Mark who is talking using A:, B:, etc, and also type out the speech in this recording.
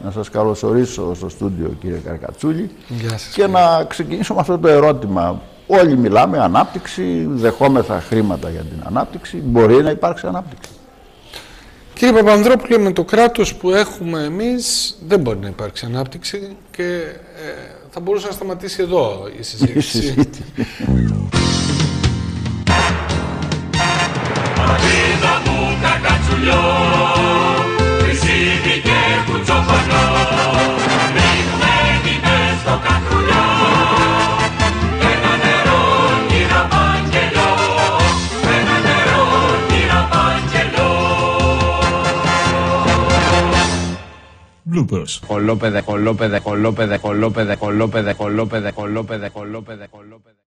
A: να σας καλωσορίσω στο στούντιο, κύριε Καρκατσούλη.
B: Γεια σας,
A: και να ξεκινήσω με αυτό το ερώτημα. Όλοι μιλάμε ανάπτυξη, δεχόμεθα χρήματα για την ανάπτυξη. Μπορεί να υπάρξει ανάπτυξη?
B: Κύριε Παπανδρόπουλε, με το κράτος που έχουμε εμείς δεν μπορεί να υπάρξει ανάπτυξη και θα μπορούσε να σταματήσει εδώ η συζήτηση.
C: Πατρίδα μου Καρκατσουλιό, χρυσίδι και κουτσοφανό, ρίχνουμε μήνες στο κατρουλιό, ένα νερό γύρα Βαγγελιό, ένα νερό γύρα Βαγγελιό.
D: Bloopers.
E: Κολόπεδε, κολόπεδε, κολόπεδε, κολόπεδε, κολόπεδε, κολόπεδε, κολόπεδε, κολόπεδε, κολόπεδε.